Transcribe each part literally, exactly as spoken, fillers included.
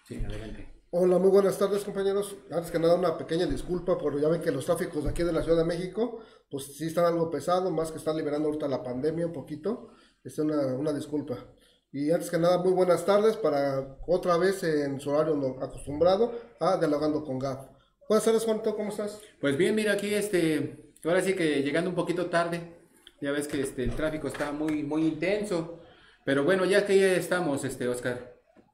Sí, adelante. Hola, muy buenas tardes compañeros. Antes que nada una pequeña disculpa, porque ya ven que los tráficos de aquí de la Ciudad de México, pues sí están algo pesado, más que están liberando ahorita la pandemia un poquito. Es una, una disculpa. Y antes que nada, muy buenas tardes para otra vez en su horario no- acostumbrado a Dialogando con Gab. Buenas tardes, Juanito, ¿cómo estás? Pues bien, mira aquí, este, ahora sí que llegando un poquito tarde, ya ves que este, el tráfico está muy, muy intenso, pero bueno, ya que ya estamos, este, Oscar.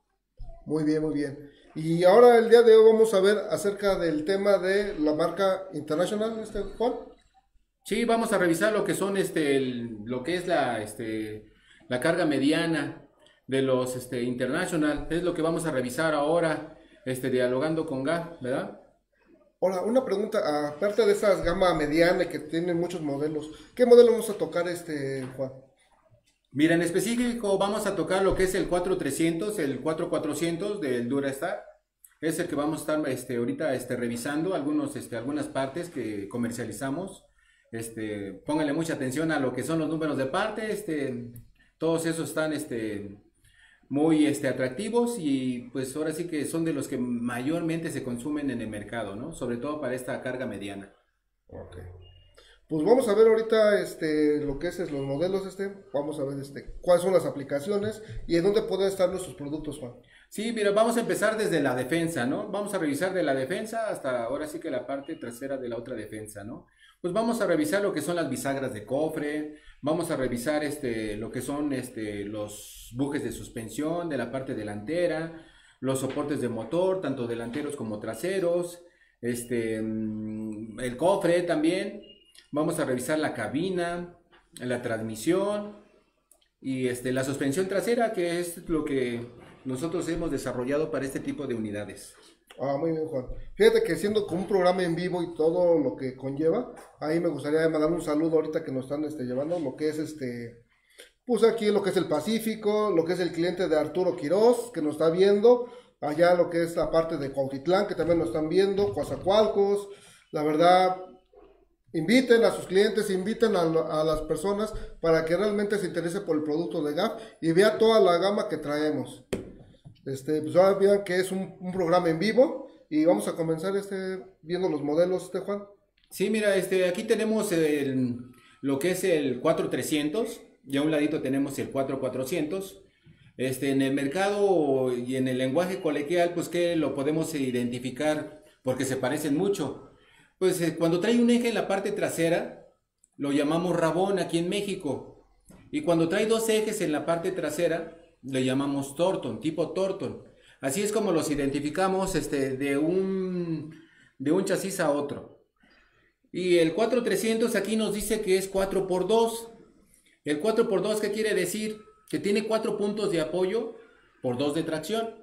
Muy bien, muy bien. Y ahora el día de hoy vamos a ver acerca del tema de la marca International, este Juan. Sí, vamos a revisar lo que son, este, el- lo que es la, este, la carga mediana de los, este, International, es lo que vamos a revisar ahora, este, dialogando con Gab, ¿verdad? Hola, una pregunta, aparte de esas gama mediana que tienen muchos modelos, ¿qué modelo vamos a tocar este, Juan? Mira, en específico vamos a tocar lo que es el cuatro trescientos, el cuatro cuatrocientos del Durastar. Es el que vamos a estar este, ahorita este, revisando algunos, este, algunas partes que comercializamos. Este, pónganle mucha atención a lo que son los números de parte. Este, todos esos están este, muy este, atractivos y pues ahora sí que son de los que mayormente se consumen en el mercado, ¿no? Sobre todo para esta carga mediana. Ok. Pues vamos a ver ahorita este, lo que es, es los modelos este, vamos a ver este, cuáles son las aplicaciones y en dónde pueden estar nuestros productos, Juan. Sí, mira, vamos a empezar desde la defensa, ¿no? Vamos a revisar de la defensa hasta ahora sí que la parte trasera de la otra defensa, ¿no? Pues vamos a revisar lo que son las bisagras de cofre, vamos a revisar este, lo que son este, los bujes de suspensión de la parte delantera, los soportes de motor, tanto delanteros como traseros, este, mm, el cofre también, vamos a revisar la cabina, la transmisión, y este, la suspensión trasera, que es lo que nosotros hemos desarrollado para este tipo de unidades. Ah, muy bien, Juan. Fíjate que siendo como un programa en vivo y todo lo que conlleva, ahí me gustaría mandar un saludo ahorita que nos están este, llevando, lo que es este, pues aquí lo que es el Pacífico, lo que es el cliente de Arturo Quiroz, que nos está viendo, allá lo que es la parte de Cuautitlán, que también nos están viendo, Coatzacoalcos, la verdad, inviten a sus clientes, inviten a, a las personas para que realmente se interese por el producto de Gap y vea toda la gama que traemos. Este, pues ahora vean que es un, un programa en vivo y vamos a comenzar este, viendo los modelos, este Juan. Sí, mira, este, aquí tenemos el, lo que es el cuatro trescientos, y a un ladito tenemos el cuatro cuatrocientos. Este, en el mercado y en el lenguaje coloquial, pues que lo podemos identificar porque se parecen mucho. Pues eh, cuando trae un eje en la parte trasera, lo llamamos rabón aquí en México. Y cuando trae dos ejes en la parte trasera, le llamamos Torton, tipo Torton. Así es como los identificamos este, de, un, de un chasis a otro. Y el cuatro trescientos aquí nos dice que es cuatro por dos. El cuatro por dos, ¿qué quiere decir? Que tiene cuatro puntos de apoyo por dos de tracción.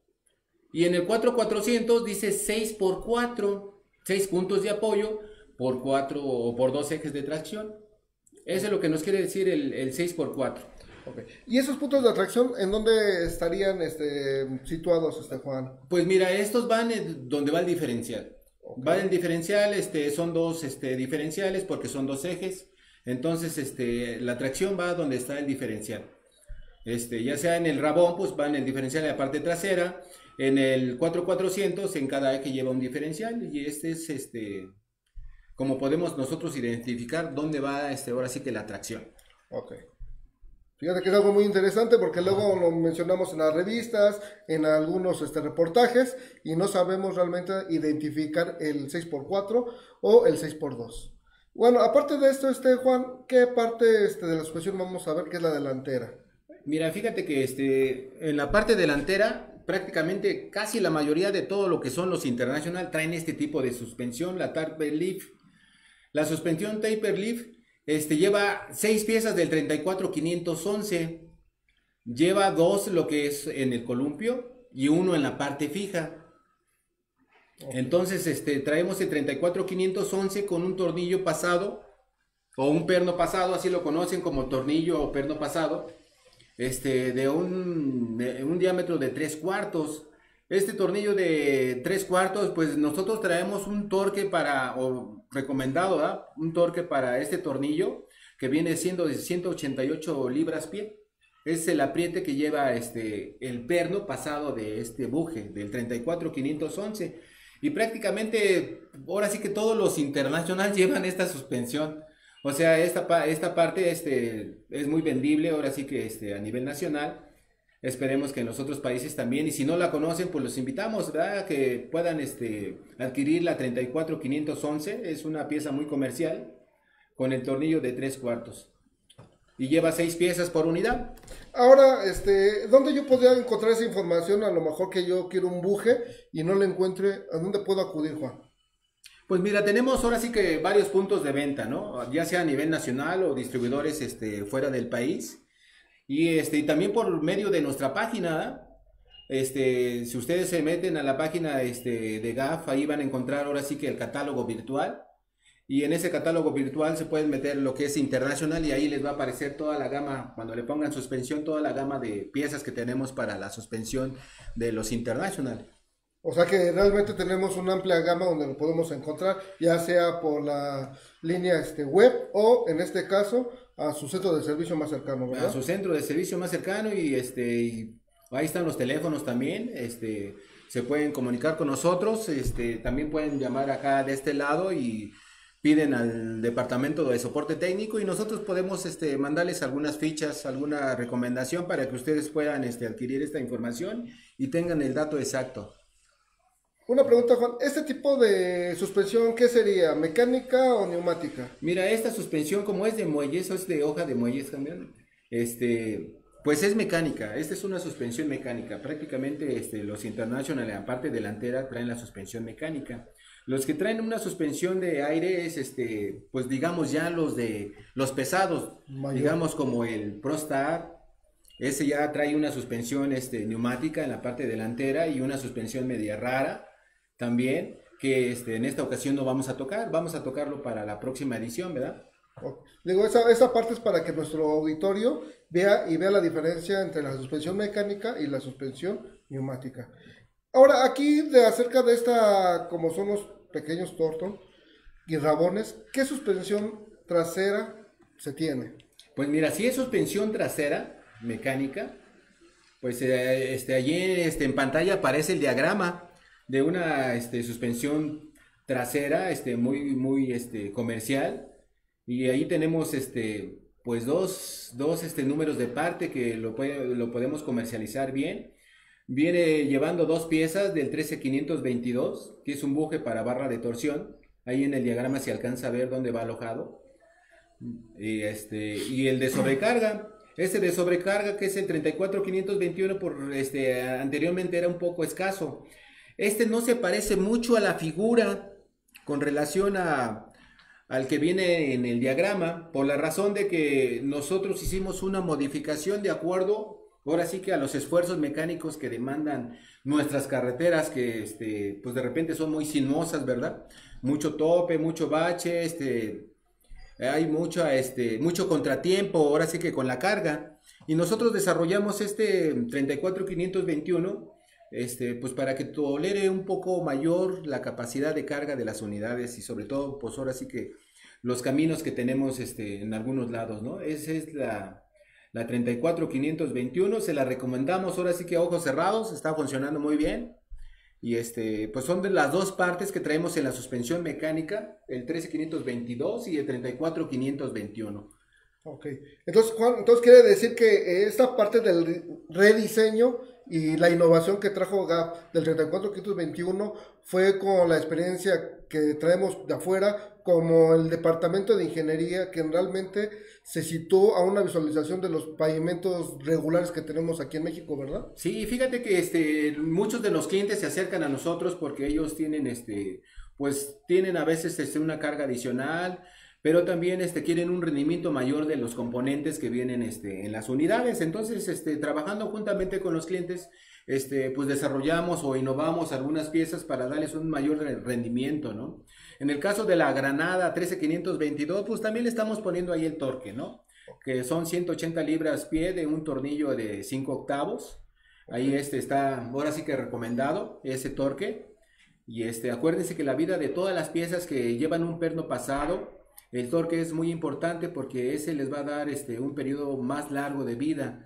Y en el cuatro cuatrocientos dice seis por cuatro, seis puntos de apoyo por cuatro o por dos ejes de tracción. Eso es lo que nos quiere decir el, el seis por cuatro. Okay. ¿Y esos puntos de atracción en dónde estarían este, situados, este Juan? Pues mira, estos van en donde va el diferencial. Okay. Va el diferencial, este, son dos este, diferenciales porque son dos ejes. Entonces, este, la tracción va donde está el diferencial. Este, ya sea en el rabón, pues va en el diferencial en la parte trasera. En el cuatro cuatrocientos, en cada eje lleva un diferencial. Y este es, este, como podemos nosotros identificar dónde va, este, ahora sí que la tracción. Ok. Fíjate que es algo muy interesante porque luego lo mencionamos en las revistas, en algunos este, reportajes y no sabemos realmente identificar el seis por cuatro o el seis por dos. Bueno, aparte de esto, este Juan, ¿qué parte este, de la suspensión vamos a ver que es la delantera? Mira, fíjate que este, en la parte delantera, prácticamente casi la mayoría de todo lo que son los International traen este tipo de suspensión, la Taper Leaf. La suspensión Taper Leaf este, lleva seis piezas del treinta y cuatro quinientos once, lleva dos lo que es en el columpio y uno en la parte fija. Okay. Entonces este, traemos el treinta y cuatro quinientos once con un tornillo pasado o un perno pasado, así lo conocen como tornillo o perno pasado. Este, de un, de un diámetro de tres cuartos. Este tornillo de tres cuartos, pues nosotros traemos un torque para, o recomendado, ¿verdad? Un torque para este tornillo que viene siendo de ciento ochenta y ocho libras pie. Es el apriete que lleva este, el perno pasado de este buje, del treinta y cuatro quinientos once. Y prácticamente, ahora sí que todos los internacionales llevan esta suspensión. O sea, esta, esta parte este, es muy vendible, ahora sí que este, a nivel nacional. Esperemos que en los otros países también. Y si no la conocen, pues los invitamos, ¿verdad? Que puedan este, adquirir la treinta y cuatro quinientos once. Es una pieza muy comercial con el tornillo de tres cuartos. Y lleva seis piezas por unidad. Ahora, este, ¿dónde yo podría encontrar esa información? A lo mejor que yo quiero un buje y no lo encuentre, ¿a dónde puedo acudir, Juan? Pues mira, tenemos ahora sí que varios puntos de venta, ¿no? Ya sea a nivel nacional o distribuidores este, fuera del país. Y, este, y también por medio de nuestra página, este, si ustedes se meten a la página este, de G A F, ahí van a encontrar ahora sí que el catálogo virtual. Y en ese catálogo virtual se pueden meter lo que es internacional y ahí les va a aparecer toda la gama, cuando le pongan suspensión, toda la gama de piezas que tenemos para la suspensión de los internacional. O sea que realmente tenemos una amplia gama donde lo podemos encontrar, ya sea por la línea este, web o en este caso a su centro de servicio más cercano, ¿verdad? A su centro de servicio más cercano y, este, y ahí están los teléfonos también, este, se pueden comunicar con nosotros, este, también pueden llamar acá de este lado y piden al departamento de soporte técnico y nosotros podemos este, mandarles algunas fichas, alguna recomendación para que ustedes puedan este, adquirir esta información y tengan el dato exacto. Una pregunta, Juan, ¿este tipo de suspensión qué sería? ¿Mecánica o neumática? Mira, esta suspensión como es de muelles, o es de hoja de muelles también, este, pues es mecánica, esta es una suspensión mecánica, prácticamente este, los International en la parte delantera traen la suspensión mecánica. Los que traen una suspensión de aire es, este, pues digamos ya los de los pesados, Mayor. digamos como el ProStar, ese ya trae una suspensión este, neumática en la parte delantera y una suspensión media rara también, que este, en esta ocasión no vamos a tocar, vamos a tocarlo para la próxima edición, ¿verdad? Digo, esa, esa parte es para que nuestro auditorio vea y vea la diferencia entre la suspensión mecánica y la suspensión neumática. Ahora, aquí de acerca de esta, como son los pequeños Thornton y rabones, ¿qué suspensión trasera se tiene? Pues mira, si es suspensión trasera mecánica, pues eh, este, allí este, en pantalla aparece el diagrama de una este, suspensión trasera este, muy, muy este, comercial y ahí tenemos este, pues dos, dos este, números de parte que lo, puede, lo podemos comercializar bien. Viene llevando dos piezas del trece quinientos veintidós, que es un buje para barra de torsión. Ahí en el diagrama se alcanza a ver dónde va alojado. Y, este, y el de sobrecarga. Este de sobrecarga que es el treinta y cuatro quinientos veintiuno, por, este, anteriormente era un poco escaso. Este no se parece mucho a la figura con relación a, al que viene en el diagrama, por la razón de que nosotros hicimos una modificación de acuerdo ahora sí que a los esfuerzos mecánicos que demandan nuestras carreteras, que este, pues de repente son muy sinuosas, ¿verdad? Mucho tope, mucho bache, este, hay mucho, este, mucho contratiempo, ahora sí que con la carga. Y nosotros desarrollamos este treinta y cuatro quinientos veintiuno, este, pues para que tolere un poco mayor la capacidad de carga de las unidades y sobre todo, pues ahora sí que los caminos que tenemos este, en algunos lados, ¿no? Esa es la... La treinta y cuatro quinientos veintiuno, se la recomendamos ahora sí que a ojos cerrados, está funcionando muy bien. Y este, pues son de las dos partes que traemos en la suspensión mecánica, el trece quinientos veintidós y el treinta y cuatro quinientos veintiuno. Ok, entonces Juan, entonces quiere decir que esta parte del rediseño y la innovación que trajo G A F del treinta y cuatro quinientos veintiuno fue con la experiencia que traemos de afuera, como el departamento de ingeniería que realmente se situó a una visualización de los pavimentos regulares que tenemos aquí en México, ¿verdad? Sí, fíjate que este, muchos de los clientes se acercan a nosotros porque ellos tienen, este, pues tienen a veces este, una carga adicional, pero también este, quieren un rendimiento mayor de los componentes que vienen este, en las unidades. Entonces, este, trabajando juntamente con los clientes, este, pues desarrollamos o innovamos algunas piezas para darles un mayor rendimiento, ¿no? En el caso de la Granada trece quinientos veintidós, pues también le estamos poniendo ahí el torque, ¿no? Que son ciento ochenta libras pie de un tornillo de cinco octavos. Ahí este está, ahora sí que recomendado ese torque. Y este, acuérdense que la vida de todas las piezas que llevan un perno pasado, el torque es muy importante porque ese les va a dar este, un periodo más largo de vida.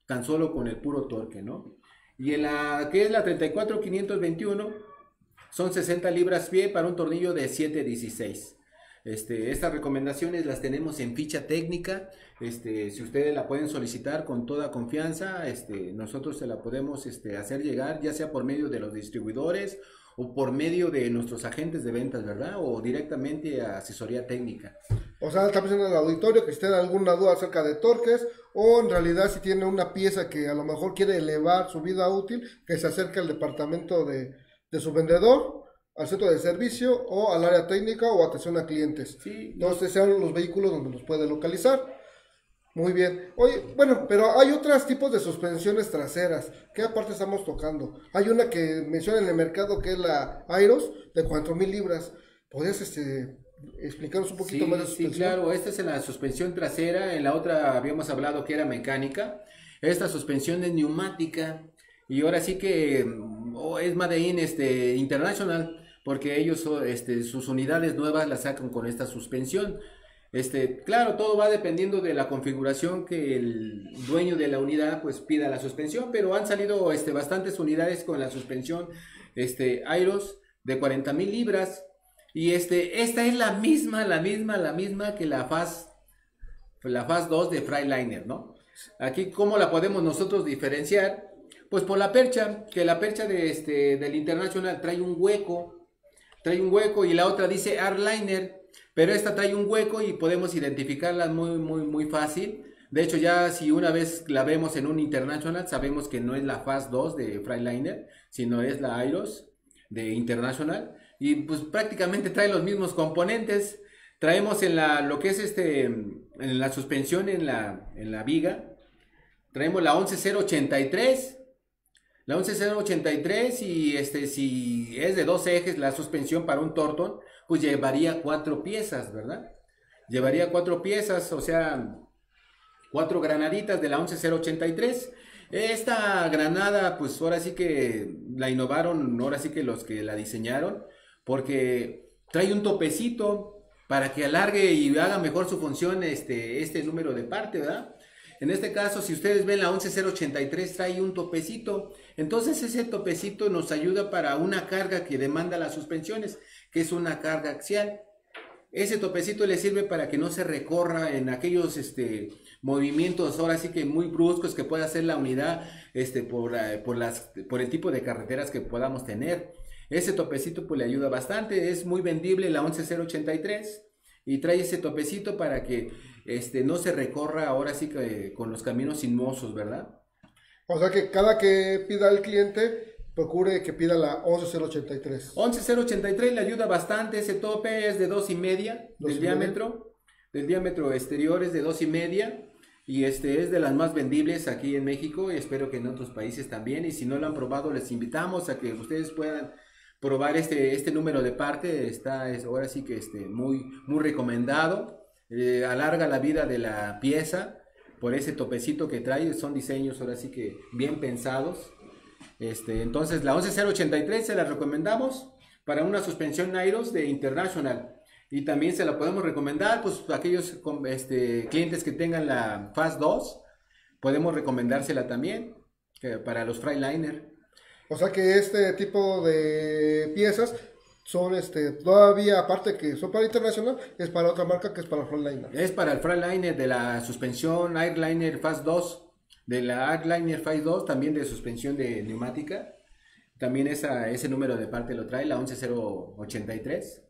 tan solo con el puro torque, ¿no? Y en la que es la treinta y cuatro quinientos veintiuno, son sesenta libras pie para un tornillo de siete dieciséis. Este, estas recomendaciones las tenemos en ficha técnica. Este, si ustedes la pueden solicitar con toda confianza, este, nosotros se la podemos este, hacer llegar, ya sea por medio de los distribuidores o por medio de nuestros agentes de ventas, ¿verdad? O directamente a asesoría técnica. O sea, está pensando en el auditorio que si tiene alguna duda acerca de torques, o en realidad si tiene una pieza que a lo mejor quiere elevar su vida útil, que se acerque al departamento de, de su vendedor, al centro de servicio o al área técnica o atención a clientes. Sí, Entonces sean los vehículos donde los puede localizar. Muy bien. Oye, bueno, pero hay otros tipos de suspensiones traseras. ¿Qué aparte estamos tocando? Hay una que menciona en el mercado que es la Airos de cuatro mil libras. ¿Podrías este, explicarnos un poquito sí, más de sí, suspensión? claro, esta es en la suspensión trasera, en la otra habíamos hablado que era mecánica, esta suspensión es neumática y ahora sí que oh, es Made in este, International, porque ellos este, sus unidades nuevas las sacan con esta suspensión. Este, claro, todo va dependiendo de la configuración que el dueño de la unidad pues pida la suspensión, pero han salido este, bastantes unidades con la suspensión este, Airos de cuarenta mil libras. Y este, esta es la misma, la misma, la misma que la Fast, la Fast dos de Freightliner, ¿no? Aquí, ¿cómo la podemos nosotros diferenciar? Pues por la percha, que la percha de este, del International trae un hueco, trae un hueco y la otra dice Artliner, pero esta trae un hueco y podemos identificarla muy, muy, muy fácil. De hecho, ya si una vez la vemos en un International, sabemos que no es la Fast dos de Freightliner, sino es la Airos de International. Y pues prácticamente trae los mismos componentes. Traemos en la, lo que es este, en la suspensión en la, en la viga, traemos la once cero ochenta y tres. La once cero ochenta y tres y este, si es de dos ejes la suspensión para un Torton, pues llevaría cuatro piezas, ¿verdad? Llevaría cuatro piezas, o sea, cuatro granaditas de la once cero ochenta y tres. Esta granada, pues ahora sí que la innovaron, ahora sí que los que la diseñaron, porque trae un topecito para que alargue y haga mejor su función este, este número de parte, ¿verdad? En este caso, si ustedes ven la once cero ochenta y tres trae un topecito, entonces ese topecito nos ayuda para una carga que demanda las suspensiones, que es una carga axial. Ese topecito le sirve para que no se recorra en aquellos este, movimientos, ahora sí que muy bruscos que pueda hacer la unidad este, por, uh, por, las, por el tipo de carreteras que podamos tener. Ese topecito pues le ayuda bastante, es muy vendible la once cero ochenta y tres y trae ese topecito para que este, no se recorra ahora sí que con los caminos sinuosos, ¿verdad? O sea que cada que pida el cliente, procure que pida la once cero ochenta y tres. once cero ochenta y tres le ayuda bastante, ese tope es de dos y media del diámetro, del diámetro exterior es de dos y media y este es de las más vendibles aquí en México y espero que en otros países también, y si no lo han probado les invitamos a que ustedes puedan probar este, este número de parte, está es, ahora sí que este, muy, muy recomendado, eh, alarga la vida de la pieza por ese topecito que trae, son diseños ahora sí que bien pensados. Este, entonces la once cero ochenta y tres se la recomendamos para una suspensión Airos de International, y también se la podemos recomendar pues a aquellos este, clientes que tengan la Fast dos, podemos recomendársela también que para los Freightliner. O sea que este tipo de piezas son este todavía, aparte que son para International, es para otra marca que es para Freightliner. Es para el Freightliner de la suspensión Artliner Fast dos, de la Artliner Fast dos, también de suspensión de neumática. También esa, ese número de parte lo trae, la once cero ochenta y tres.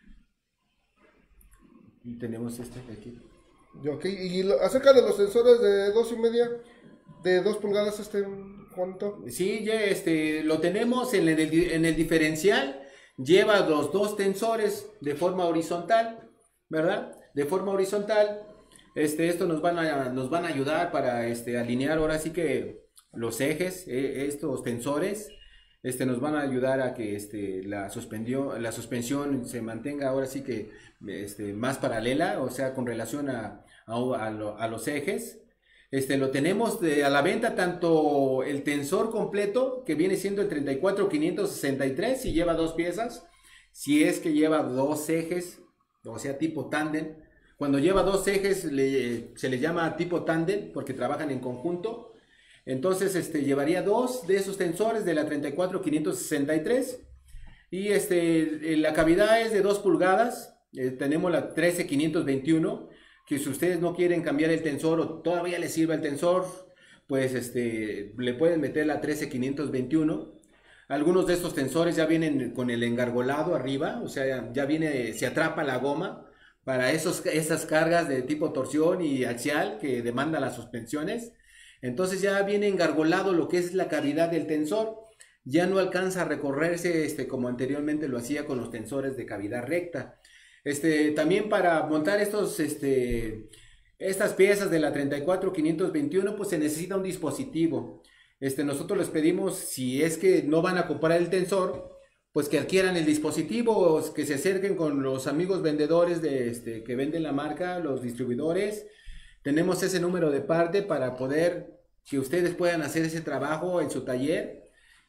Y tenemos este de aquí. Ok, y lo, acerca de los sensores de dos y media, de dos pulgadas, este, ¿cuánto? Sí, ya este, lo tenemos en el, en el diferencial, lleva los dos tensores de forma horizontal, ¿verdad? De forma horizontal, este, esto nos van a, nos van a ayudar para este, alinear ahora sí que los ejes, eh, estos tensores, este, nos van a ayudar a que este, la, suspendió, la suspensión se mantenga ahora sí que este, más paralela, o sea, con relación a, a, a, lo, a los ejes. Este, lo tenemos de, a la venta tanto el tensor completo, que viene siendo el treinta y cuatro quinientos sesenta y tres, si lleva dos piezas, si es que lleva dos ejes, o sea, tipo tándem. Cuando lleva dos ejes le, se le llama tipo tándem porque trabajan en conjunto. Entonces, este, llevaría dos de esos tensores de la treinta y cuatro quinientos sesenta y tres. Y este, la cavidad es de dos pulgadas. Eh, tenemos la trece quinientos veintiuno, que si ustedes no quieren cambiar el tensor o todavía les sirve el tensor, pues este, le pueden meter la trece quinientos veintiuno. Algunos de estos tensores ya vienen con el engargolado arriba, o sea, ya viene, se atrapa la goma para esos, esas cargas de tipo torsión y axial que demandan las suspensiones. Entonces ya viene engargolado lo que es la cavidad del tensor. Ya no alcanza a recorrerse este, como anteriormente lo hacía con los tensores de cavidad recta. Este, también para montar estos, este, estas piezas de la treinta y cuatro quinientos veintiuno, pues se necesita un dispositivo. Este, nosotros les pedimos, si es que no van a comprar el tensor, pues que adquieran el dispositivo, o que se acerquen con los amigos vendedores de, este, que venden la marca, los distribuidores. Tenemos ese número de parte para poder que ustedes puedan hacer ese trabajo en su taller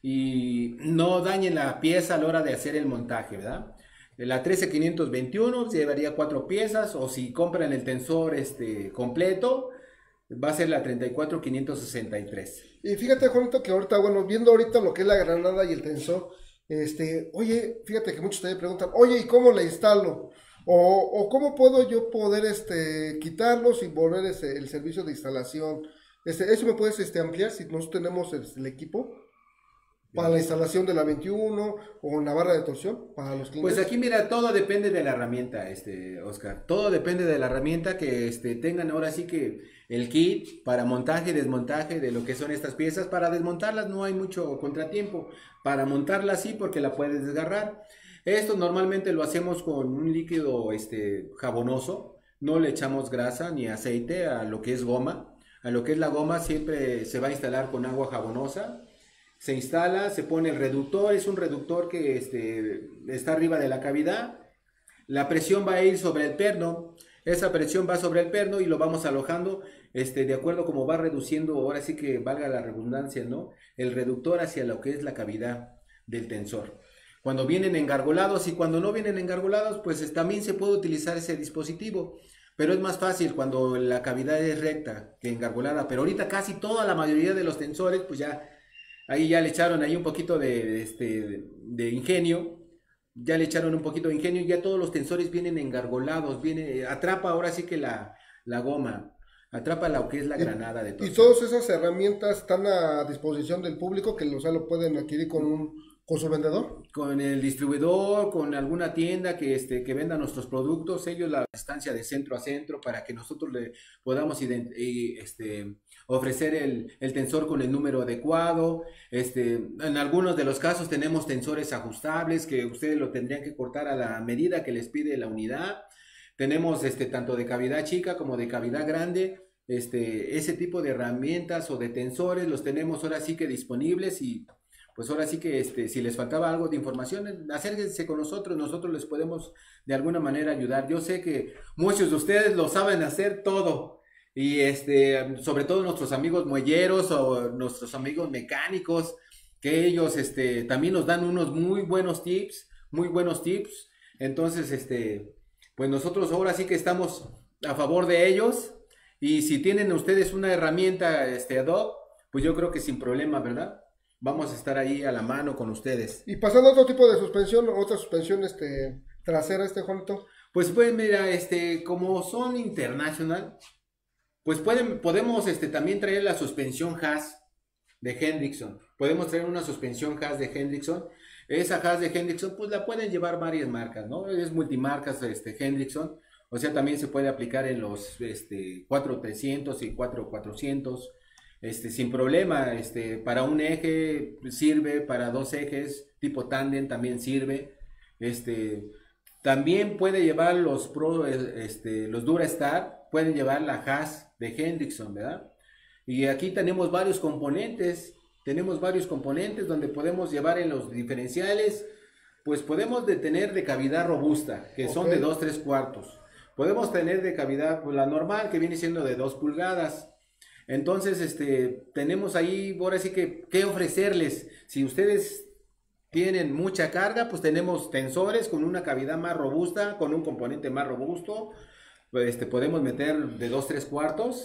y no dañen la pieza a la hora de hacer el montaje, ¿verdad? La trece quinientos veintiuno llevaría cuatro piezas, o si compran el tensor este, completo, va a ser la treinta y cuatro quinientos sesenta y tres. Y fíjate, Juanito, que ahorita, bueno, viendo ahorita lo que es la granada y el tensor, este, oye, fíjate que muchos también preguntan, oye, ¿y cómo la instalo? O, o cómo puedo yo poder este, quitarlos y volver ese, el servicio de instalación. Este, ¿eso me puedes este, ampliar si nosotros tenemos el, el equipo para la instalación de la veintiuno o en la barra de torsión para los clientes? Pues aquí mira, todo depende de la herramienta, este, Oscar. Todo depende de la herramienta que este, tengan ahora sí que el kit para montaje y desmontaje de lo que son estas piezas. Para desmontarlas no hay mucho contratiempo. Para montarlas sí, porque la puedes desgarrar. Esto normalmente lo hacemos con un líquido este, jabonoso. No le echamos grasa ni aceite a lo que es goma. A lo que es la goma siempre se va a instalar con agua jabonosa. Se instala, se pone el reductor, es un reductor que este, está arriba de la cavidad. La presión va a ir sobre el perno, esa presión va sobre el perno y lo vamos alojando este, de acuerdo como va reduciendo, ahora sí que valga la redundancia, ¿no? El reductor hacia lo que es la cavidad del tensor. Cuando vienen engargolados y cuando no vienen engargolados, pues también se puede utilizar ese dispositivo. Pero es más fácil cuando la cavidad es recta que engargolada. Pero ahorita casi toda la mayoría de los tensores, pues ya... Ahí ya le echaron ahí un poquito de, de, este, de, de ingenio, ya le echaron un poquito de ingenio y ya todos los tensores vienen engargolados, viene, atrapa ahora sí que la, la goma, atrapa lo que es la granada de todo. Y todas esas herramientas están a disposición del público que o sea, lo pueden adquirir con un con su vendedor. Con el distribuidor, con alguna tienda que, este, que venda nuestros productos, ellos la distancia de centro a centro para que nosotros le podamos y, este, ofrecer el, el tensor con el número adecuado. Este, en algunos de los casos tenemos tensores ajustables que ustedes lo tendrían que cortar a la medida que les pide la unidad. Tenemos este, tanto de cavidad chica como de cavidad grande. Este, ese tipo de herramientas o de tensores los tenemos ahora sí que disponibles y pues ahora sí que este, si les faltaba algo de información, acérquense con nosotros, nosotros les podemos de alguna manera ayudar. Yo sé que muchos de ustedes lo saben hacer todo y este, sobre todo nuestros amigos muelleros o nuestros amigos mecánicos, que ellos este, también nos dan unos muy buenos tips, muy buenos tips. Entonces, este, pues nosotros ahora sí que estamos a favor de ellos y si tienen ustedes una herramienta este, ad hoc, pues yo creo que sin problema, ¿verdad? Vamos a estar ahí a la mano con ustedes. Y pasando a otro tipo de suspensión, otra suspensión este, trasera, este Juanito. Pues pues mira, este, como son internacional, pues pueden, podemos este, también traer la suspensión Haas de Hendrickson. Podemos traer una suspensión Haas de Hendrickson. Esa Haas de Hendrickson, pues la pueden llevar varias marcas, ¿no? Es multimarcas este, Hendrickson. O sea, también se puede aplicar en los este, cuatro trescientos y cuatro cuatrocientos. Este, sin problema, este, para un eje sirve, para dos ejes tipo tándem también sirve. Este, también puede llevar los Pro, este, los Durastar, pueden llevar la Haas de Hendrickson, ¿verdad? Y aquí tenemos varios componentes, tenemos varios componentes donde podemos llevar en los diferenciales, pues podemos de tener de cavidad robusta, que okay. son de dos tres cuartos. Podemos tener de cavidad, pues la normal, que viene siendo de dos pulgadas. Entonces, este, tenemos ahí, ahora sí que, ¿qué ofrecerles? Si ustedes tienen mucha carga, pues tenemos tensores con una cavidad más robusta, con un componente más robusto. Pues, este, podemos meter de dos tres cuartos.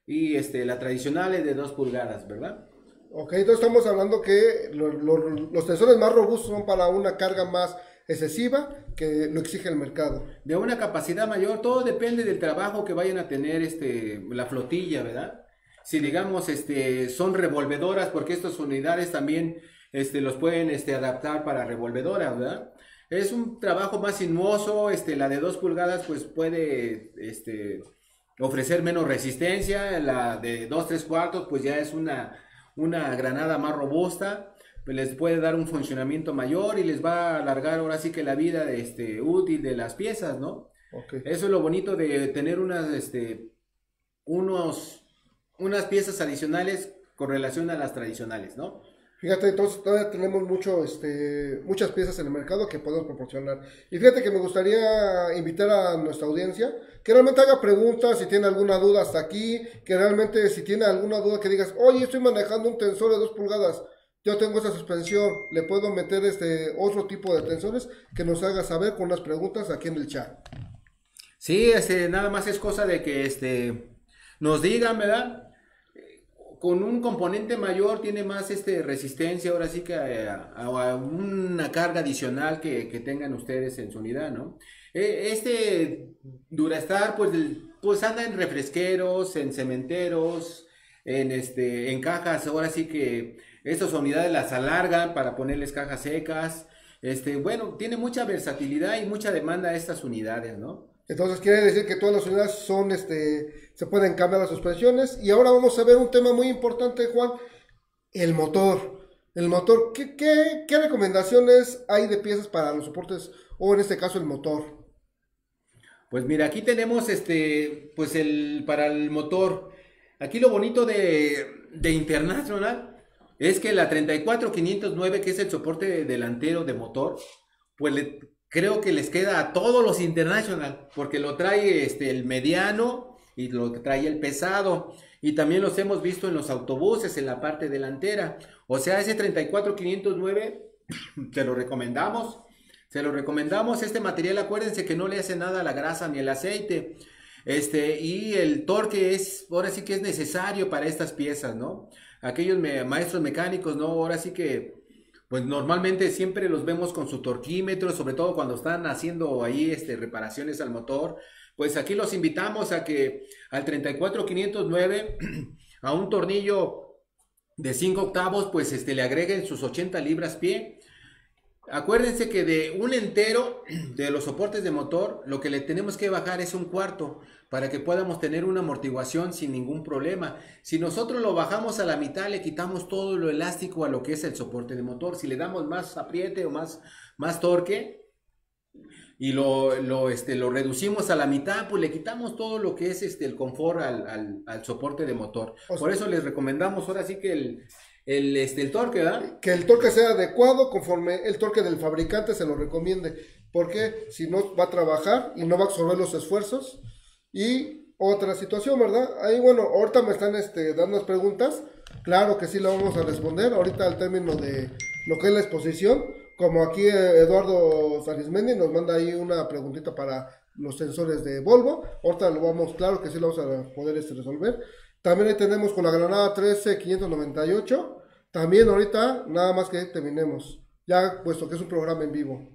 y este, la tradicional es de dos pulgadas, ¿verdad? Ok, entonces estamos hablando que lo- lo- los tensores más robustos son para una carga más excesiva que lo exige el mercado. De una capacidad mayor, todo depende del trabajo que vayan a tener este, la flotilla, ¿verdad? Si digamos este, son revolvedoras, porque estas unidades también este, los pueden este, adaptar para revolvedoras, ¿verdad? Es un trabajo más sinuoso, este, la de dos pulgadas pues puede este, ofrecer menos resistencia, la de dos tres cuartos pues ya es una, una granada más robusta, pues les puede dar un funcionamiento mayor y les va a alargar ahora sí que la vida este, útil de las piezas, ¿no? Ok. Eso es lo bonito de tener unas, este, unos, unas piezas adicionales con relación a las tradicionales, ¿no? Fíjate, entonces todavía tenemos mucho, este, muchas piezas en el mercado que podemos proporcionar. Y fíjate que me gustaría invitar a nuestra audiencia que realmente haga preguntas, si tiene alguna duda hasta aquí, que realmente si tiene alguna duda que digas, oye, estoy manejando un tensor de dos pulgadas, yo tengo esta suspensión, le puedo meter este otro tipo de tensores, que nos haga saber con las preguntas aquí en el chat. Sí, este, nada más es cosa de que este, nos digan, ¿verdad? Con un componente mayor tiene más este, resistencia, ahora sí que a, a- a una carga adicional que, que tengan ustedes en su unidad, ¿no? Eh, Este Durastar, pues, el- pues anda en refresqueros, en cementeros, en, este, en cajas, ahora sí que estas unidades las alargan para ponerles cajas secas. Este, bueno, tiene mucha versatilidad y mucha demanda estas unidades, ¿no? Entonces quiere decir que todas las unidades son, este, se pueden cambiar las suspensiones. Y ahora vamos a ver un tema muy importante, Juan, el motor. El motor, ¿qué, qué, qué recomendaciones hay de piezas para los soportes o en este caso el motor? Pues mira, aquí tenemos este, pues el, para el motor. Aquí lo bonito de, de International es que la treinta y cuatro quinientos nueve, que es el soporte delantero de motor, pues le- creo que les queda a todos los International, porque lo trae este, el mediano y lo trae el pesado. Y también los hemos visto en los autobuses, en la parte delantera. O sea, ese treinta y cuatro quinientos nueve, te lo recomendamos. Se lo recomendamos. Este material, acuérdense que no le hace nada a la grasa ni el aceite. Este, y el torque es, ahora sí que es necesario para estas piezas, ¿no? Aquellos me- maestros mecánicos, ¿no? Ahora sí que, pues normalmente siempre los vemos con su torquímetro, sobre todo cuando están haciendo ahí, este, reparaciones al motor. Pues aquí los invitamos a que al treinta y cuatro quinientos nueve, a un tornillo de cinco octavos, pues este, le agreguen sus ochenta libras pie. Acuérdense que de un entero de los soportes de motor, lo que le tenemos que bajar es un cuarto para que podamos tener una amortiguación sin ningún problema. Si nosotros lo bajamos a la mitad, le quitamos todo lo elástico a lo que es el soporte de motor. Si le damos más apriete o más, más torque y lo, lo, este, lo reducimos a la mitad, pues le quitamos todo lo que es este, el confort al, al, al soporte de motor. Por eso les recomendamos ahora sí que el, el, este, el torque, ¿verdad? Que el torque sea adecuado conforme el torque del fabricante se lo recomiende. Porque si no va a trabajar y no va a absorber los esfuerzos. Y otra situación, ¿verdad? Ahí, bueno, ahorita me están este, dando las preguntas. Claro que sí la vamos a responder. Ahorita al término de lo que es la exposición. Como aquí eh, Eduardo Sarismendi nos manda ahí una preguntita para los sensores de Volvo. Ahorita lo vamos, claro que sí lo vamos a poder este, resolver. También ahí tenemos con la granada trece quinientos noventa y ocho. También ahorita, nada más que terminemos. Ya puesto que es un programa en vivo.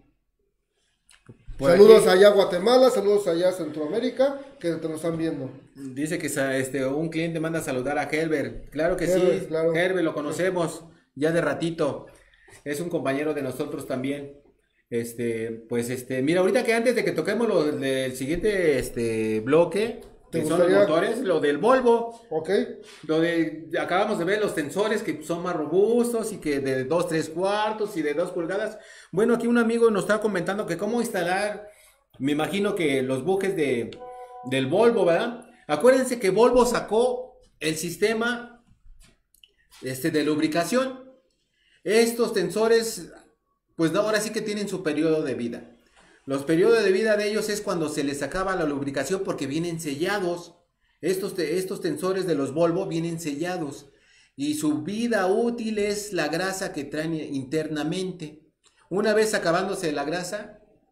Por Saludos aquí allá a Guatemala, saludos allá a Centroamérica, que te nos están viendo. dice que sa- este, un cliente manda a saludar a Herbert. Claro que Herbert, sí, claro. Herbert lo conocemos ya de ratito. Es un compañero de nosotros también. Este, pues este, mira, ahorita que antes de que toquemos lo del siguiente este bloque, ¿Te que son los gustaría? motores, lo del Volvo, Ok, lo de, acabamos de ver los tensores que son más robustos y que de dos tres cuartos y de dos pulgadas. Bueno, aquí un amigo nos está comentando que cómo instalar, me imagino que los bujes de, del Volvo, ¿verdad? Acuérdense que Volvo sacó el sistema este, de lubricación. Estos tensores, pues ahora sí que tienen su periodo de vida. Los periodos de vida de ellos es cuando se les acaba la lubricación porque vienen sellados. Estos, te- estos tensores de los Volvo vienen sellados. Y su vida útil es la grasa que traen internamente. Una vez acabándose la grasa,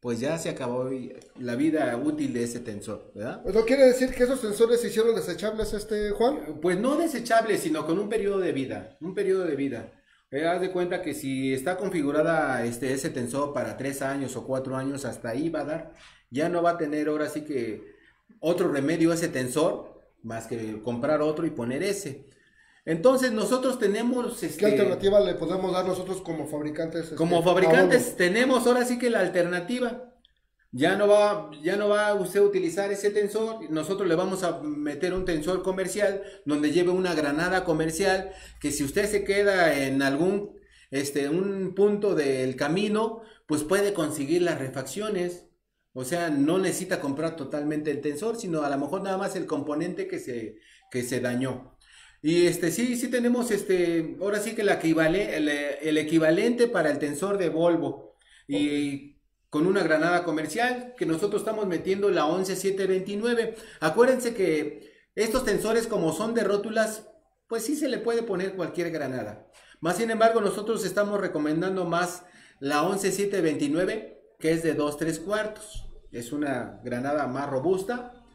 pues ya se acabó la vida útil de ese tensor, ¿verdad? ¿Eso quiere decir que esos sensores se hicieron desechables, este Juan? Pues no desechables, sino con un periodo de vida, un periodo de vida. Eh, haz de cuenta que si está configurada este, ese tensor para tres años o cuatro años, hasta ahí va a dar. Ya no va a tener ahora sí que otro remedio ese tensor, más que comprar otro y poner ese. Entonces nosotros tenemos... Este, ¿qué alternativa le podemos dar nosotros como fabricantes? Este, como fabricantes tenemos ahora sí que la alternativa. Ya no va, ya no va usted a utilizar ese tensor, nosotros le vamos a meter un tensor comercial donde lleve una granada comercial que si usted se queda en algún este un punto del camino, pues puede conseguir las refacciones. O sea, no necesita comprar totalmente el tensor, sino a lo mejor nada más el componente que se que se dañó. Y este sí sí tenemos este ahora sí que la equivale, el, el equivalente para el tensor de Volvo y con una granada comercial que nosotros estamos metiendo la once siete veintinueve. Acuérdense que estos tensores como son de rótulas, pues sí se le puede poner cualquier granada. Más sin embargo, nosotros estamos recomendando más la once siete veintinueve, que es de dos tres cuartos. Es una granada más robusta,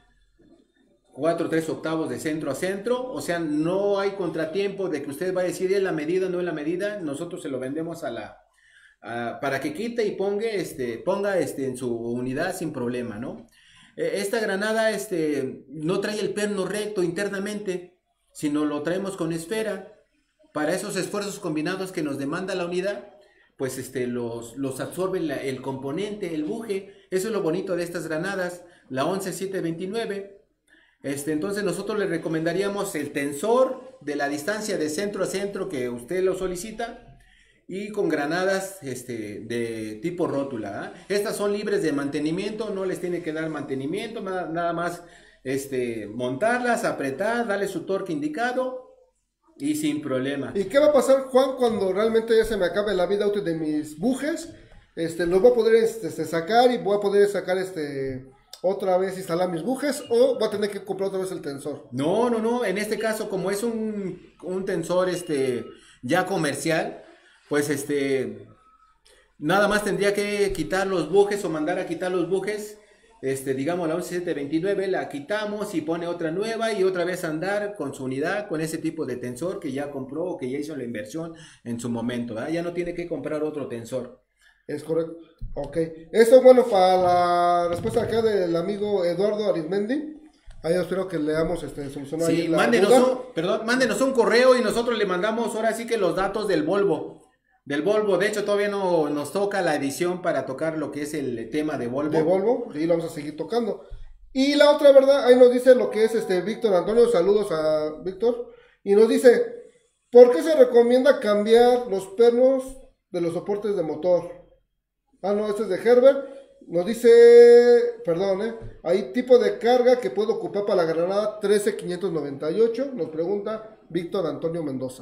cuatro tres octavos de centro a centro. O sea, no hay contratiempo de que usted va a decir es la medida, no es la medida. Nosotros se lo vendemos a la... Uh, para que quite y ponga, este, ponga este, en su unidad sin problema, ¿no? Eh, esta granada este, no trae el perno recto internamente, sino lo traemos con esfera. Para esos esfuerzos combinados que nos demanda la unidad, pues este, los, los absorbe la, el componente, el buje. Eso es lo bonito de estas granadas, la once siete veintinueve. Este, entonces nosotros le recomendaríamos el tensor de la distancia de centro a centro que usted lo solicita, y con granadas este, de tipo rótula. ¿eh? Estas son libres de mantenimiento, no les tiene que dar mantenimiento, nada, nada más este, montarlas, apretar, darle su torque indicado y sin problema. ¿Y qué va a pasar, Juan, cuando realmente ya se me acabe la vida útil de mis bujes? Este, ¿los voy a poder este, sacar y voy a poder sacar este... otra vez instalar mis bujes o voy a tener que comprar otra vez el tensor? No, no, no, en este caso como es un, un tensor este, ya comercial, pues este, nada más tendría que quitar los bujes o mandar a quitar los bujes, este, digamos la once siete veintinueve, la quitamos y pone otra nueva y otra vez andar con su unidad, con ese tipo de tensor que ya compró o que ya hizo la inversión en su momento, ¿verdad? Ya no tiene que comprar otro tensor. Es correcto, ok. Esto bueno para la respuesta acá del amigo Eduardo Arizmendi. Ahí espero que leamos este solucionar. Sí, la mándenos duda. un, perdón, mándenos un correo y nosotros le mandamos ahora sí que los datos del Volvo. Del Volvo, de hecho todavía no nos toca la edición para tocar lo que es el tema de Volvo. De Volvo, y lo vamos a seguir tocando. Y la otra verdad, ahí nos dice lo que es este Víctor Antonio, saludos a Víctor. Y nos dice, ¿por qué se recomienda cambiar los pernos de los soportes de motor? Ah, no, este es de Herbert. Nos dice, perdón, eh, hay tipo de carga que puede ocupar para la granada trece quinientos noventa y ocho, nos pregunta Víctor Antonio Mendoza.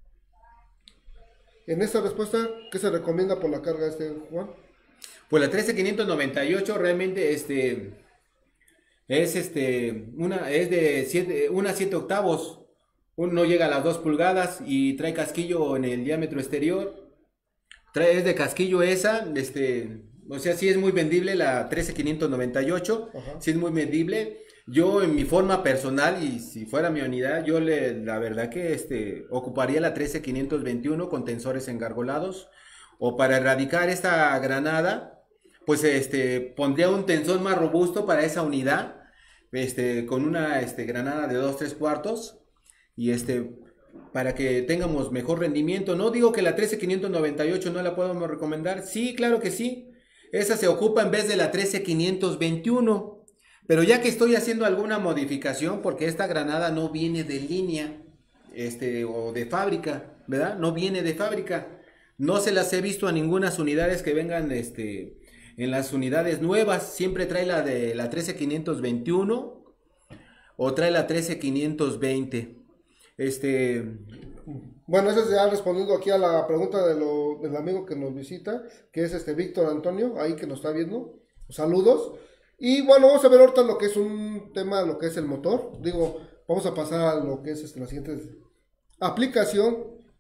En esta respuesta, ¿qué se recomienda por la carga este, Juan? Pues la trece quinientos noventa y ocho realmente este es este una es de siete, una siete octavos, un, no llega a las dos pulgadas y trae casquillo en el diámetro exterior. Trae es de casquillo esa, este, o sea, sí es muy vendible la trece quinientos noventa y ocho, sí es muy vendible. Yo en mi forma personal y si fuera mi unidad, yo le, la verdad que este, ocuparía la trece quinientos veintiuno con tensores engargolados, o para erradicar esta granada, pues este, pondría un tensor más robusto para esa unidad, este, con una este, granada de dos tres cuartos, y este, para que tengamos mejor rendimiento. No digo que la trece quinientos noventa y ocho no la podemos recomendar, sí, claro que sí, esa se ocupa en vez de la trece quinientos veintiuno. Pero ya que estoy haciendo alguna modificación, porque esta granada no viene de línea, este, o de fábrica, ¿verdad? No viene de fábrica. No se las he visto a ninguna unidades que vengan, este, en las unidades nuevas. Siempre trae la de la trece quinientos veintiuno o trae la trece quinientos veinte. Este... Bueno, eso ya respondiendo aquí a la pregunta de lo, del amigo que nos visita, que es este Víctor Antonio, ahí que nos está viendo. Saludos. Y bueno, vamos a ver ahorita lo que es un tema, lo que es el motor. Digo, vamos a pasar a lo que es este, la siguiente aplicación.